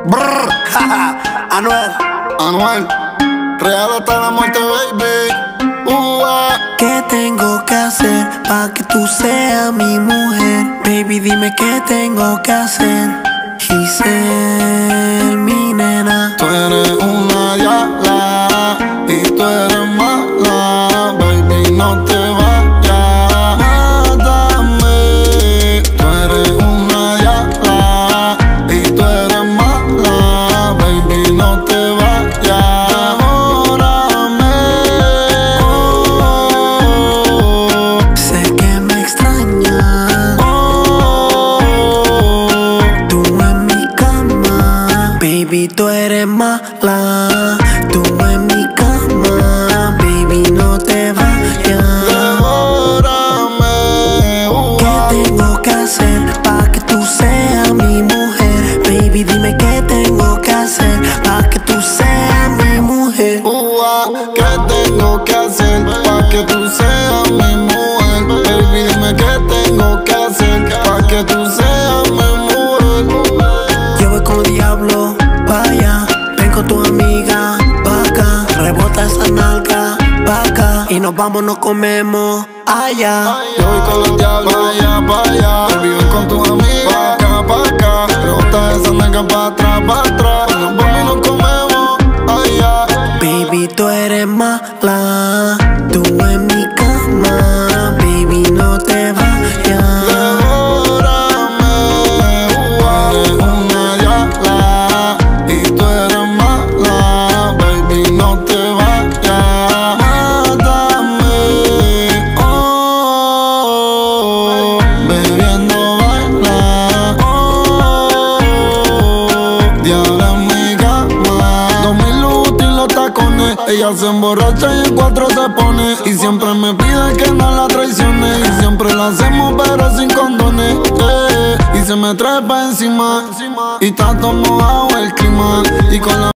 Brrr, Anuel, real hasta la muerte, baby. ¿Qué tengo que hacer pa' que tú seas mi mujer? Baby, dime qué tengo que hacer. Giselle, mi nena. Tú eres una diabla y tú eres mala, baby, no te vayas, mátame. Tú eres una diabla y tú eres mala, baby, no te vayas, adórame. Sé que me extrañas, tú en mi cama. Baby, tú eres mala, tú en mi cama. Baby, no te vayas. Adórame. ¿Qué tengo que hacer pa' que tú seas mi mujer? Baby, dime qué tengo que hacer pa' que tú seas mi mujer. ¿Qué tengo que hacer pa' que tú seas mi mujer? Baby, dime qué tengo que hacer pa' que tú seas mi mujer. Yo voy con diablo pa' allá, ven con tu amiga pa' acá. Rebota esa nalga pa' acá y nos vamos, nos comemos allá. Yo voy con los diablos pa' allá. Baby, ven con tu amiga pa' acá. Rebota esa nalga pa' atrás, pa' atrás. Nos vamos y nos comemos allá. Baby, tú eres mala, tú en mi cama. Baby, no te vayas. Adórame. Tú eres una diabla y tú eres mala, baby, no te vayas, mátame. Bebiendo baila, diabla en mi cama. 2000 útil los tacones, ella se emborracha y en 4 se pone. Y siempre me pide que no la traicione. Y siempre lo hacemos pero sin condones, Y se me trae pa' encima y está todo mojado el clima. Y con la